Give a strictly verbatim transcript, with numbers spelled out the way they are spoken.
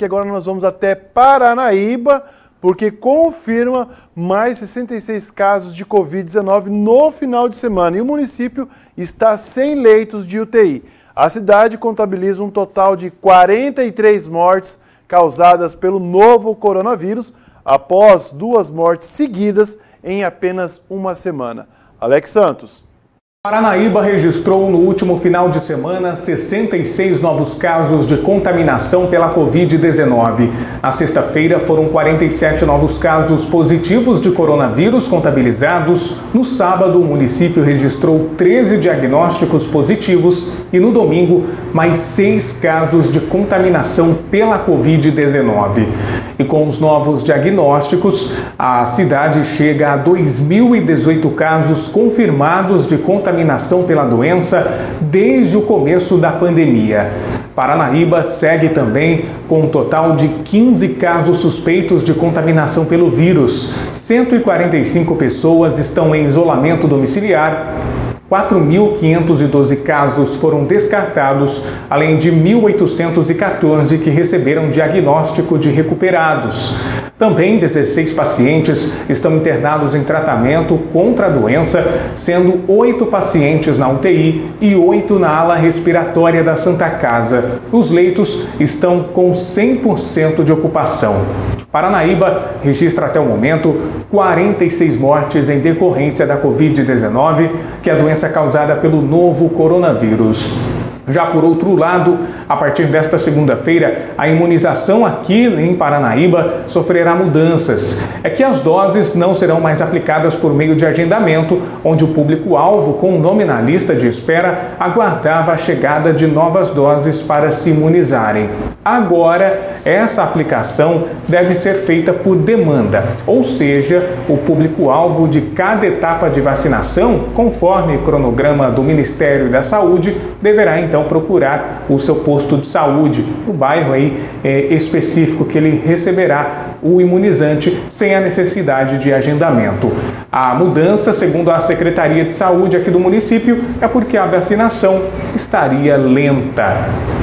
que agora nós vamos até Paranaíba, porque confirma mais sessenta e seis casos de covid dezenove no final de semana. E o município está sem leitos de U T I. A cidade contabiliza um total de quarenta e três mortes causadas pelo novo coronavírus, após duas mortes seguidas em apenas uma semana. Alex Santos. Paranaíba registrou no último final de semana sessenta e seis novos casos de contaminação pela covid dezenove. Na sexta-feira foram quarenta e sete novos casos positivos de coronavírus contabilizados. No sábado, o município registrou treze diagnósticos positivos e no domingo, mais seis casos de contaminação pela covid dezenove. E com os novos diagnósticos, a cidade chega a dois mil e dezoito casos confirmados de contaminação contaminação pela doença desde o começo da pandemia. Paranaíba segue também com um total de quinze casos suspeitos de contaminação pelo vírus. cento e quarenta e cinco pessoas estão em isolamento domiciliar. quatro mil quinhentos e doze casos foram descartados, além de mil oitocentos e quatorze que receberam diagnóstico de recuperados. Também dezesseis pacientes estão internados em tratamento contra a doença, sendo oito pacientes na U T I e oito na ala respiratória da Santa Casa. Os leitos estão com cem por cento de ocupação. Paranaíba registra até o momento quarenta e seis mortes em decorrência da covid dezenove, que é a doença causada pelo novo coronavírus. Já por outro lado, a partir desta segunda-feira, a imunização aqui em Paranaíba sofrerá mudanças. É que as doses não serão mais aplicadas por meio de agendamento, onde o público-alvo com o nome na lista de espera aguardava a chegada de novas doses para se imunizarem. Agora, essa aplicação deve ser feita por demanda, ou seja, o público-alvo de cada etapa de vacinação, conforme cronograma do Ministério da Saúde, deverá então procurar o seu posto de saúde, o bairro aí é, específico que ele receberá o imunizante sem a necessidade de agendamento. A mudança, segundo a Secretaria de Saúde aqui do município, é porque a vacinação estaria lenta.